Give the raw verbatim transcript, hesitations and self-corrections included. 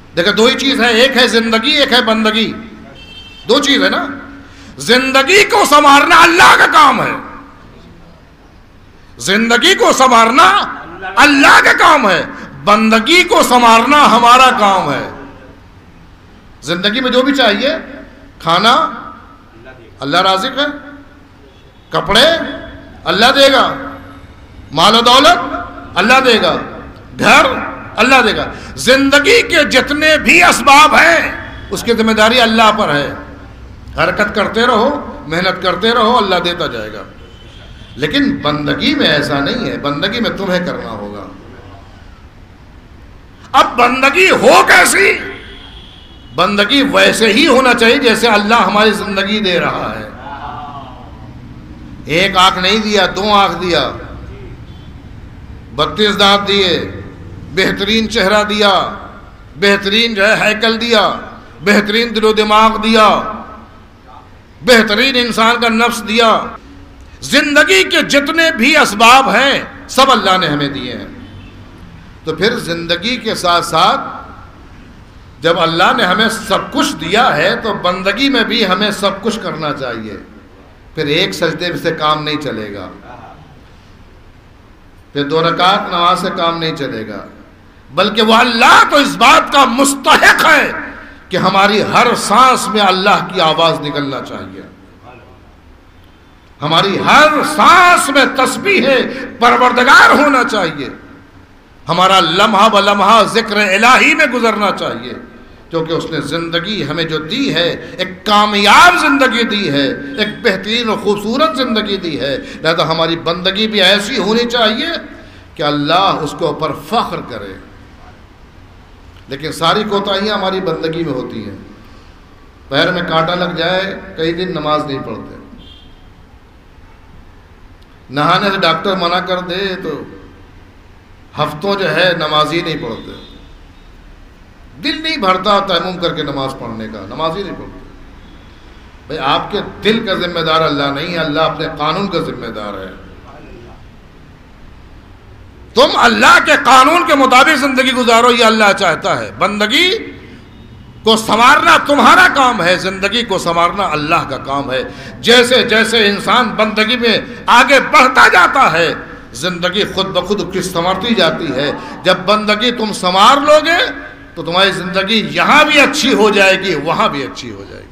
دیکھیں دو ہی چیز ہے، ایک ہے زندگی، ایک ہے بندگی، دو چیز ہے نا. زندگی کو سنوارنا اللہ کا کام ہے، زندگی کو سنوارنا اللہ کا کام ہے، بندگی کو سنوارنا ہمارا کام ہے. زندگی میں جو بھی چاہیے، کھانا اللہ رازق ہے، کپڑے اللہ دے گا، مال و دولت اللہ دے گا، گھر اللہ دے گا. زندگی کے جتنے بھی اسباب ہیں اس کی ذمہ داری اللہ پر ہے. حرکت کرتے رہو، محنت کرتے رہو، اللہ دیتا جائے گا. لیکن بندگی میں ایسا نہیں ہے، بندگی میں تمہیں کرنا ہوگا. اب بندگی ہو کیسی؟ بندگی ویسے ہی ہونا چاہیے جیسے اللہ ہماری زندگی دے رہا ہے. ایک آنکھ نہیں دیا، دو آنکھ دیا، بتیس دانت دیے، بہترین چہرہ دیا، بہترین جو ہے ہیکل دیا، بہترین دل و دماغ دیا، بہترین انسان کا نفس دیا. زندگی کے جتنے بھی اسباب ہیں سب اللہ نے ہمیں دیے ہیں. تو پھر زندگی کے ساتھ ساتھ جب اللہ نے ہمیں سب کچھ دیا ہے تو بندگی میں بھی ہمیں سب کچھ کرنا چاہیے. پھر ایک سجدے سے کام نہیں چلے گا، پھر دو رکعت نماز سے کام نہیں چلے گا، بلکہ وہ اللہ تو اس بات کا مستحق ہے کہ ہماری ہر سانس میں اللہ کی آواز نکلنا چاہیے. ہماری ہر سانس میں تسبیح پروردگار ہونا چاہیے. ہمارا لمحہ بلمحہ ذکر الہی میں گزرنا چاہیے، کیونکہ اس نے زندگی ہمیں جو دی ہے ایک کامیاب زندگی دی ہے، ایک بہترین و خوبصورت زندگی دی ہے. لہذا ہماری بندگی بھی ایسی ہونی چاہیے کہ اللہ اس کے اوپر فخر کرے. لیکن ساری کوتاہیاں ہماری بندگی میں ہوتی ہیں. پیر میں کانٹا لگ جائے، کئی دن نماز نہیں پڑھتے. نہانے سے ڈاکٹر منع کر دے تو ہفتوں جو ہے نماز ہی نہیں پڑھتے. دل نہیں بھرتا تیمم کر کے نماز پڑھنے کا، نماز ہی نہیں پڑھتے. بھئی آپ کے دل کا ذمہ دار اللہ نہیں ہے، اللہ اپنے قانون کا ذمہ دار ہے. تم اللہ کے قانون کے مطابق زندگی گزارو، یہ اللہ چاہتا ہے. بندگی کو سنوارنا تمہارا کام ہے، زندگی کو سنوارنا اللہ کا کام ہے. جیسے جیسے انسان بندگی میں آگے بڑھتا جاتا ہے زندگی خود بخود کی سنورتی جاتی ہے. جب بندگی تم سنوار لو گے تو تمہاری زندگی یہاں بھی اچھی ہو جائے گی، وہاں بھی اچھی ہو جائے گی.